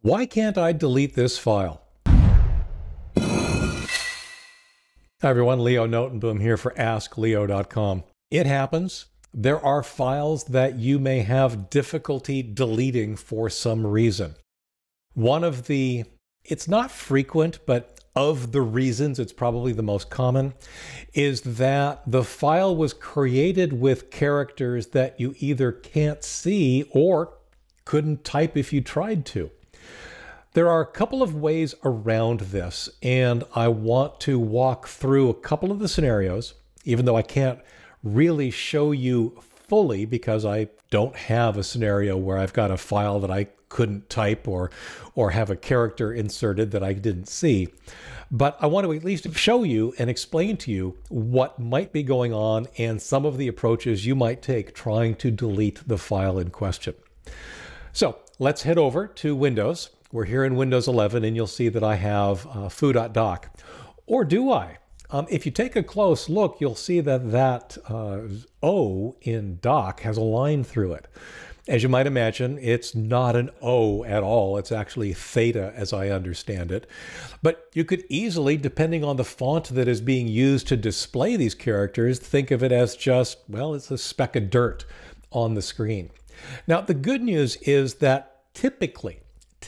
Why can't I delete this file? Hi everyone, Leo Notenboom here for askleo.com. It happens. There are files that you may have difficulty deleting for some reason. One of the, it's not frequent, but of the reasons, it's probably the most common, is that the file was created with characters that you either can't see or couldn't type if you tried to. There are a couple of ways around this, and I want to walk through a couple of the scenarios, even though I can't really show you fully because I don't have a scenario where I've got a file that I couldn't type or have a character inserted that I didn't see. But I want to at least show you and explain to you what might be going on and some of the approaches you might take trying to delete the file in question. So let's head over to Windows. We're here in Windows 11, and you'll see that I have foo.doc. Or do I? If you take a close look, you'll see that that O in doc has a line through it. As you might imagine, it's not an O at all. It's actually theta, as I understand it. But you could easily, depending on the font that is being used to display these characters, think of it as just, well, it's a speck of dirt on the screen. Now, the good news is that typically,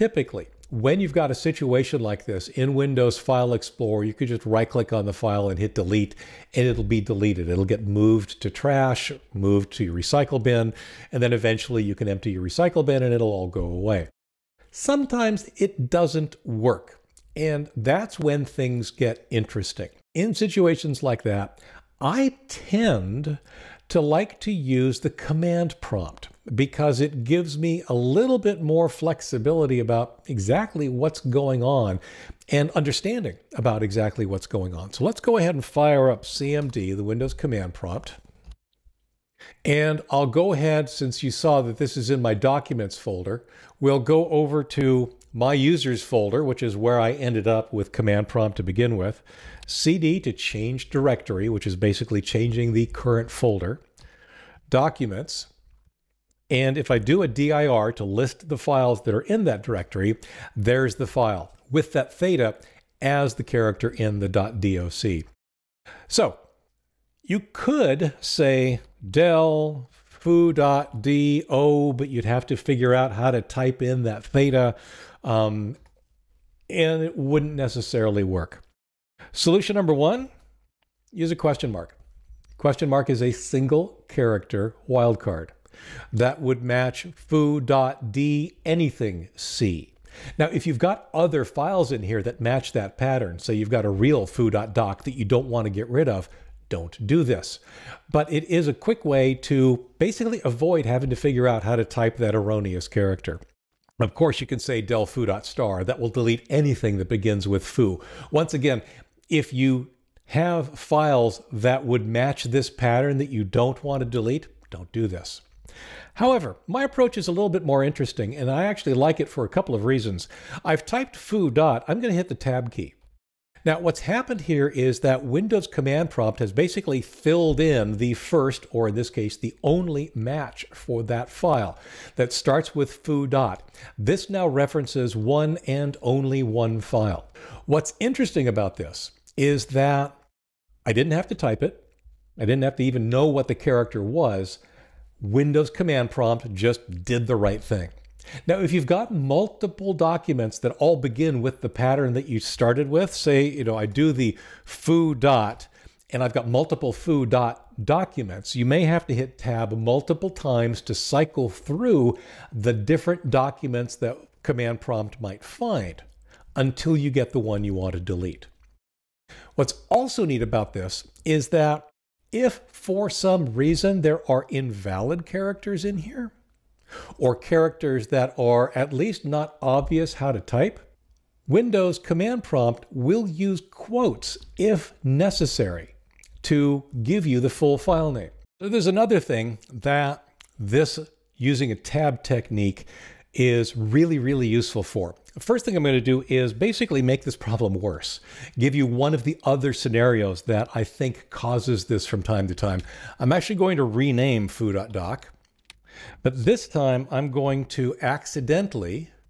when you've got a situation like this in Windows File Explorer, you could just right-click on the file and hit delete, and it'll be deleted. It'll get moved to trash, moved to your recycle bin, and then eventually you can empty your recycle bin and it'll all go away. Sometimes it doesn't work, and that's when things get interesting. In situations like that, I tend to like to use the command prompt because it gives me a little bit more flexibility about exactly what's going on and understanding about exactly what's going on. So let's go ahead and fire up CMD, the Windows command prompt. And I'll go ahead, since you saw that this is in my documents folder, we'll go over to my users folder, which is where I ended up with command prompt to begin with. CD to change directory, which is basically changing the current folder. Documents. And if I do a dir to list the files that are in that directory, there's the file with that theta as the character in the .doc. So you could say del foo.do, but you'd have to figure out how to type in that theta, and it wouldn't necessarily work. Solution number one, use a question mark. Question mark is a single character wildcard that would match foo.d anything C. Now, if you've got other files in here that match that pattern, say you've got a real foo.doc that you don't want to get rid of, don't do this. But it is a quick way to basically avoid having to figure out how to type that erroneous character. Of course, you can say del foo.star. That will delete anything that begins with foo. Once again, if you have files that would match this pattern that you don't want to delete, don't do this. However, my approach is a little bit more interesting, and I actually like it for a couple of reasons. I've typed foo dot, I'm going to hit the tab key. Now, what's happened here is that Windows command prompt has basically filled in the first, or in this case, the only match for that file that starts with foo dot. This now references one and only one file. What's interesting about this is that I didn't have to type it. I didn't have to even know what the character was. Windows command prompt just did the right thing. Now, if you've got multiple documents that all begin with the pattern that you started with, say, I do the foo dot, and I've got multiple foo dot documents, you may have to hit tab multiple times to cycle through the different documents that command prompt might find until you get the one you want to delete. What's also neat about this is that if for some reason there are invalid characters in here, or characters that are at least not obvious how to type, Windows command prompt will use quotes if necessary to give you the full file name. So there's another thing that this using a tab technique is really, really useful for. The first thing I'm going to do is basically make this problem worse. Give you one of the other scenarios that I think causes this from time to time. I'm actually going to rename foo.doc, but this time I'm going to accidentally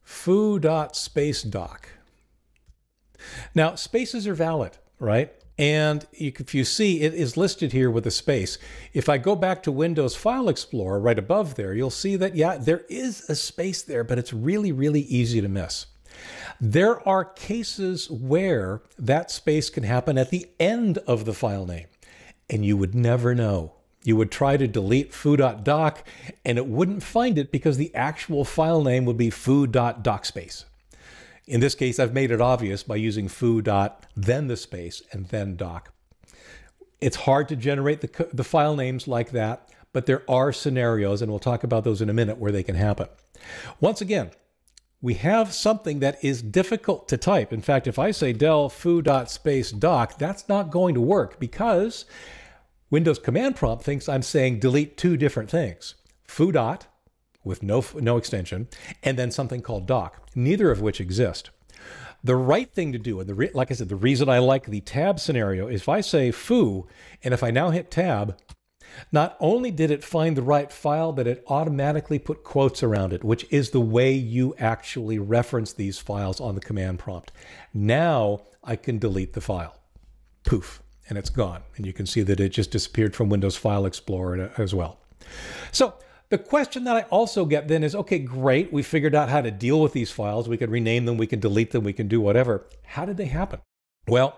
foo.spacedoc. Now, spaces are valid, right? And if you see, it is listed here with a space. If I go back to Windows File Explorer right above there, you'll see that, yeah, there is a space there, but it's really, really easy to miss. There are cases where that space can happen at the end of the file name, and you would never know. You would try to delete foo.doc, and it wouldn't find it because the actual file name would be foo.docspace. In this case, I've made it obvious by using foo. Then the space and then doc. It's hard to generate the file names like that, but there are scenarios, and we'll talk about those in a minute, where they can happen. Once again, we have something that is difficult to type. In fact, if I say del foo.spacedoc, that's not going to work because Windows command prompt thinks I'm saying delete two different things. Foo. With no extension, and then something called doc, neither of which exist. The right thing to do, and like I said, the reason I like the tab scenario is if I say foo, and if I now hit tab, not only did it find the right file, but it automatically put quotes around it, which is the way you actually reference these files on the command prompt. Now I can delete the file. Poof, and it's gone. And you can see that it just disappeared from Windows File Explorer as well. So the question that I also get then is, okay, great, we figured out how to deal with these files. We can rename them, we can delete them, we can do whatever. How did they happen? Well,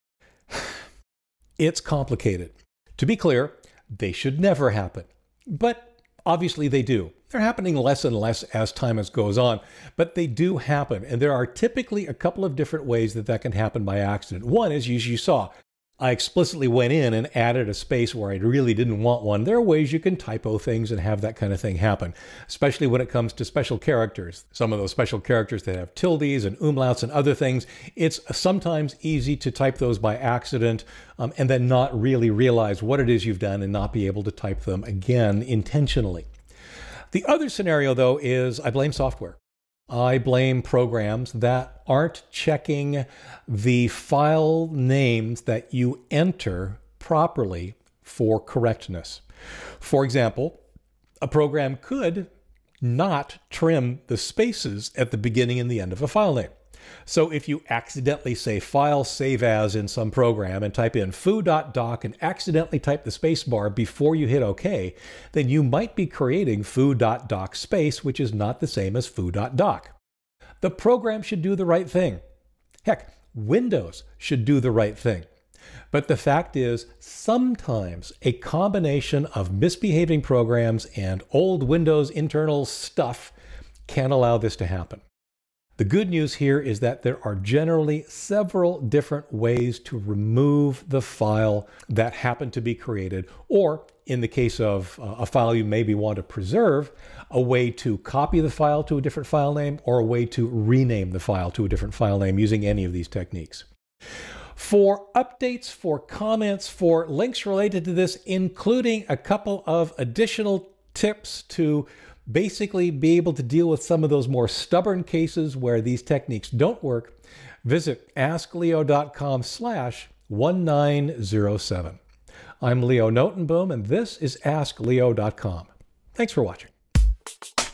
it's complicated. To be clear, they should never happen, but obviously they do. They're happening less and less as time goes on, but they do happen. And there are typically a couple of different ways that that can happen by accident. One is, as you saw, I explicitly went in and added a space where I really didn't want one. There are ways you can typo things and have that kind of thing happen, especially when it comes to special characters. Some of those special characters that have tildes and umlauts and other things, it's sometimes easy to type those by accident and then not really realize what it is you've done and not be able to type them again intentionally. The other scenario, though, is I blame software. I blame programs that aren't checking the file names that you enter properly for correctness. For example, a program could not trim the spaces at the beginning and the end of a file name. So if you accidentally say file save as in some program and type in foo.doc and accidentally type the space bar before you hit OK, then you might be creating foo.doc space, which is not the same as foo.doc. The program should do the right thing. Heck, Windows should do the right thing. But the fact is, sometimes a combination of misbehaving programs and old Windows internal stuff can allow this to happen. The good news here is that there are generally several different ways to remove the file that happened to be created, or in the case of a file you maybe want to preserve, a way to copy the file to a different file name, or a way to rename the file to a different file name using any of these techniques. For updates, for comments, for links related to this, including a couple of additional tips to basically be able to deal with some of those more stubborn cases where these techniques don't work, visit askleo.com/1907. I'm Leo Notenboom, and this is askleo.com. Thanks for watching.